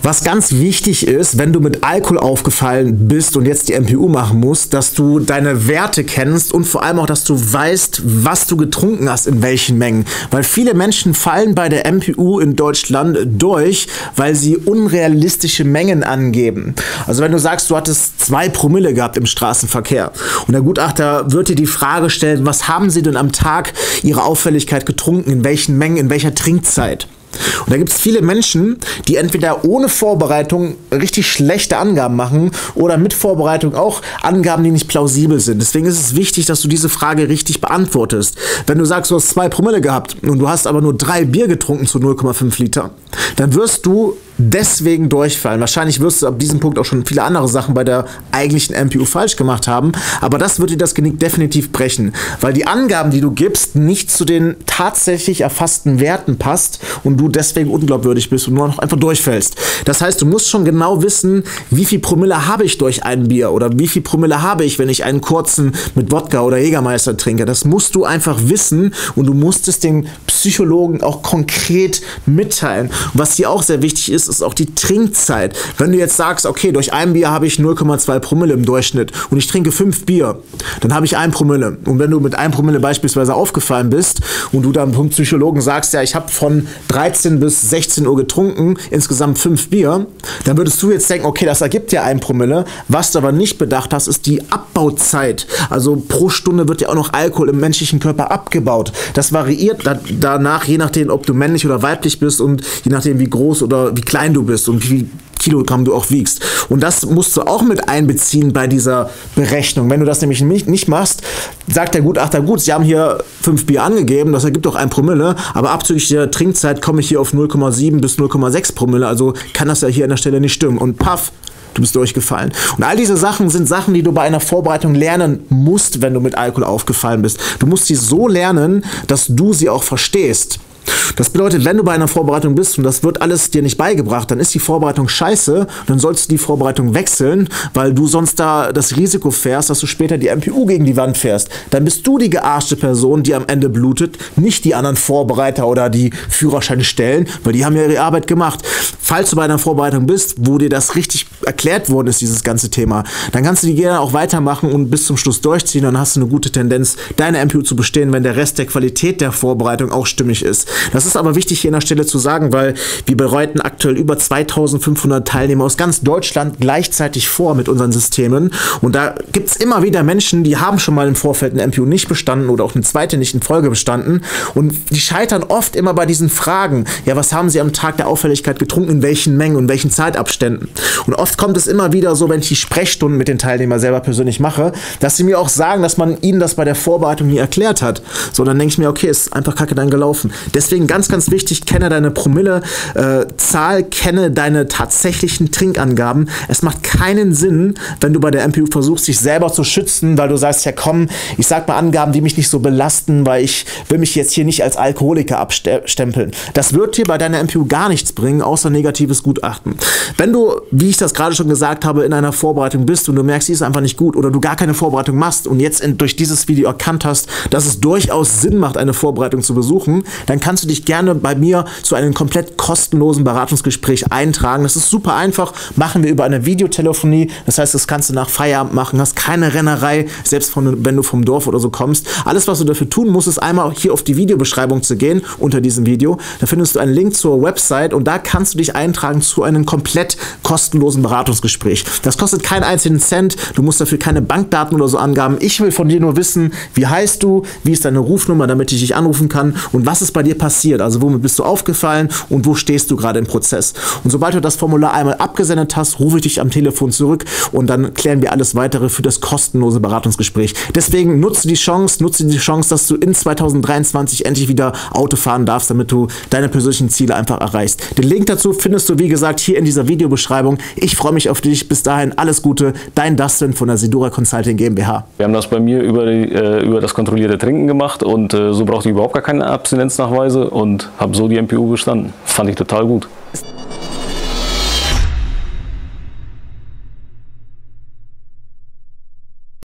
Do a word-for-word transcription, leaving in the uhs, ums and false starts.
Was ganz wichtig ist, wenn du mit Alkohol aufgefallen bist und jetzt die M P U machen musst, dass du deine Werte kennst und vor allem auch, dass du weißt, was du getrunken hast, in welchen Mengen. Weil viele Menschen fallen bei der M P U in Deutschland durch, weil sie unrealistische Mengen angeben. Also wenn du sagst, du hattest zwei Promille gehabt im Straßenverkehr und der Gutachter wird dir die Frage stellen, was haben sie denn am Tag ihrer Auffälligkeit getrunken, in welchen Mengen, in welcher Trinkzeit? Und da gibt es viele Menschen, die entweder ohne Vorbereitung richtig schlechte Angaben machen oder mit Vorbereitung auch Angaben, die nicht plausibel sind. Deswegen ist es wichtig, dass du diese Frage richtig beantwortest. Wenn du sagst, du hast zwei Promille gehabt und du hast aber nur drei Bier getrunken zu null Komma fünf Liter, dann wirst du deswegen durchfallen. Wahrscheinlich wirst du ab diesem Punkt auch schon viele andere Sachen bei der eigentlichen M P U falsch gemacht haben, aber das wird dir das Genick definitiv brechen, weil die Angaben, die du gibst, nicht zu den tatsächlich erfassten Werten passt und du deswegen unglaubwürdig bist und nur noch einfach durchfällst. Das heißt, du musst schon genau wissen, wie viel Promille habe ich durch ein Bier oder wie viel Promille habe ich, wenn ich einen kurzen mit Wodka oder Jägermeister trinke. Das musst du einfach wissen und du musst es den Psychologen auch konkret mitteilen. Und was hier auch sehr wichtig ist, ist auch die Trinkzeit. Wenn du jetzt sagst, okay, durch ein Bier habe ich null Komma zwei Promille im Durchschnitt und ich trinke fünf Bier, dann habe ich ein Promille. Und wenn du mit einem Promille beispielsweise aufgefallen bist und du dann vom Psychologen sagst, ja, ich habe von dreizehn bis sechzehn Uhr getrunken, insgesamt fünf Bier, dann würdest du jetzt denken, okay, das ergibt ja ein Promille. Was du aber nicht bedacht hast, ist die Abbauzeit. Also pro Stunde wird ja auch noch Alkohol im menschlichen Körper abgebaut. Das variiert da, danach, je nachdem, ob du männlich oder weiblich bist und je nachdem, wie groß oder wie klein du bist und wie viel Kilogramm du auch wiegst. Und das musst du auch mit einbeziehen bei dieser Berechnung. Wenn du das nämlich nicht machst, sagt der Gutachter, gut, sie haben hier fünf Bier angegeben, das ergibt doch ein Promille, aber abzüglich der Trinkzeit komme ich hier auf null Komma sieben bis null Komma sechs Promille, also kann das ja hier an der Stelle nicht stimmen. Und paff, du bist durchgefallen. Und all diese Sachen sind Sachen, die du bei einer Vorbereitung lernen musst, wenn du mit Alkohol aufgefallen bist. Du musst sie so lernen, dass du sie auch verstehst. Das bedeutet, wenn du bei einer Vorbereitung bist und das wird alles dir nicht beigebracht, dann ist die Vorbereitung scheiße und dann sollst du die Vorbereitung wechseln, weil du sonst da das Risiko fährst, dass du später die M P U gegen die Wand fährst. Dann bist du die gearschte Person, die am Ende blutet, nicht die anderen Vorbereiter oder die Führerscheine stellen, weil die haben ja ihre Arbeit gemacht. Falls du bei einer Vorbereitung bist, wo dir das richtig erklärt worden ist, dieses ganze Thema, dann kannst du die gerne auch weitermachen und bis zum Schluss durchziehen, dann hast du eine gute Tendenz, deine M P U zu bestehen, wenn der Rest der Qualität der Vorbereitung auch stimmig ist. Das ist aber wichtig hier an der Stelle zu sagen, weil wir bereiten aktuell über zweitausendfünfhundert Teilnehmer aus ganz Deutschland gleichzeitig vor mit unseren Systemen und da gibt es immer wieder Menschen, die haben schon mal im Vorfeld eine M P U nicht bestanden oder auch eine zweite nicht in Folge bestanden und die scheitern oft immer bei diesen Fragen, ja, was haben sie am Tag der Auffälligkeit getrunken, in welchen Mengen und welchen Zeitabständen? Und oft kommt es immer wieder so, wenn ich die Sprechstunden mit den Teilnehmern selber persönlich mache, dass sie mir auch sagen, dass man ihnen das bei der Vorbereitung nie erklärt hat. So, dann denke ich mir, okay, ist einfach kacke dann gelaufen. Deswegen ganz, ganz wichtig, kenne deine Promille-Zahl, äh, kenne deine tatsächlichen Trinkangaben. Es macht keinen Sinn, wenn du bei der M P U versuchst, dich selber zu schützen, weil du sagst, ja komm, ich sag mal Angaben, die mich nicht so belasten, weil ich will mich jetzt hier nicht als Alkoholiker abstempeln. Das wird dir bei deiner M P U gar nichts bringen, außer negatives Gutachten. Wenn du, wie ich das gerade schon gesagt habe, in einer Vorbereitung bist und du merkst, die ist einfach nicht gut oder du gar keine Vorbereitung machst und jetzt in, durch dieses Video erkannt hast, dass es durchaus Sinn macht, eine Vorbereitung zu besuchen, dann kannst du dich gerne bei mir zu einem komplett kostenlosen Beratungsgespräch eintragen. Das ist super einfach, machen wir über eine Videotelefonie, das heißt, das kannst du nach Feierabend machen, hast keine Rennerei, selbst von, wenn du vom Dorf oder so kommst. Alles, was du dafür tun musst, ist einmal hier auf die Videobeschreibung zu gehen, unter diesem Video, da findest du einen Link zur Website und da kannst du dich eintragen zu einem komplett kostenlosen Beratungsgespräch. Das kostet keinen einzigen Cent, du musst dafür keine Bankdaten oder so angaben. Ich will von dir nur wissen, wie heißt du, wie ist deine Rufnummer, damit ich dich anrufen kann und was ist bei dir passiert, also womit bist du aufgefallen und wo stehst du gerade im Prozess. Und sobald du das Formular einmal abgesendet hast, rufe ich dich am Telefon zurück und dann klären wir alles weitere für das kostenlose Beratungsgespräch. Deswegen nutze die Chance, nutze die Chance, dass du in zweitausenddreiundzwanzig endlich wieder Auto fahren darfst, damit du deine persönlichen Ziele einfach erreichst. Den Link dazu findest du, wie gesagt, hier in dieser Videobeschreibung. Ich freue mich auf dich. Bis dahin alles Gute. Dein Dustin von der Sedura Consulting GmbH. Wir haben das bei mir über, die, äh, über das kontrollierte Trinken gemacht und äh, so brauchte ich überhaupt gar keine Abstinenznachweise und habe so die M P U bestanden. Fand ich total gut.